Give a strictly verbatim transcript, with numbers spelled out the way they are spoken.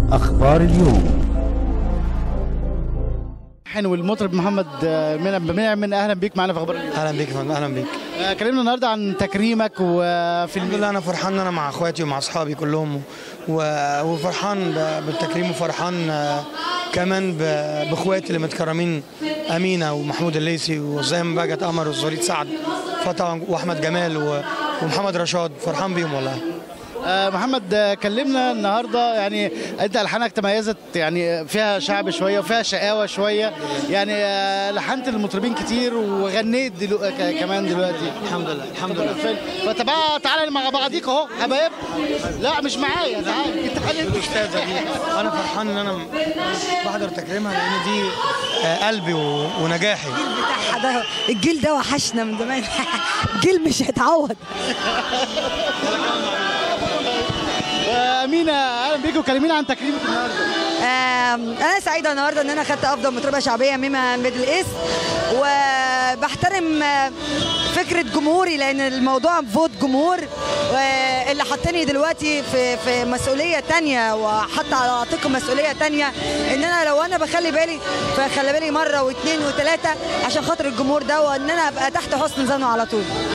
أخبار اليوم. والمطرب محمد منعم من اهلا بيك معانا في اخبار اليوم. اهلا بيك يا فندم، اهلا بيك. آه كلمنا النهارده عن تكريمك وفي الحمد لله انا فرحان ان انا مع اخواتي ومع اصحابي كلهم وفرحان بالتكريم وفرحان كمان باخواتي اللي متكرمين، امينه ومحمود الليثي وزيم باجت قمر وزوريت سعد فطبعا واحمد جمال ومحمد رشاد، فرحان بيهم والله. آه محمد كلمنا النهارده، يعني انت الحانك تميزت، يعني فيها شعب شويه وفيها شقاوه شويه، يعني آه لحنت المطربين كتير وغنيت دلو... كمان دلوقتي. الحمد لله الحمد لله. فتبقى تعالى مع بعضيك اهو حبايب. لا مش معايا، تعالى تعالى الاستاذه دي. انا فرحان ان انا بحضر تكريمها لان دي آه قلبي ونجاحي. الجيل بتاعها ده، الجيل ده وحشنا من زمان. جيل مش هيتعوض. أمينة أهلا بيكم، كلمينا عن تكريمك النهارده. أنا سعيدة النهارده إن أنا خدت أفضل مطربة شعبية ميمة ميدل إيست، وبحترم فكرة جمهوري لأن الموضوع فوت جمهور، اللي حطني دلوقتي في في مسؤولية تانية وحط على عاتقي مسؤولية تانية، إن أنا لو أنا بخلي بالي فخلي بالي مرة واثنين وثلاثة عشان خاطر الجمهور ده، وإن أنا أبقى تحت حسن ظنه على طول.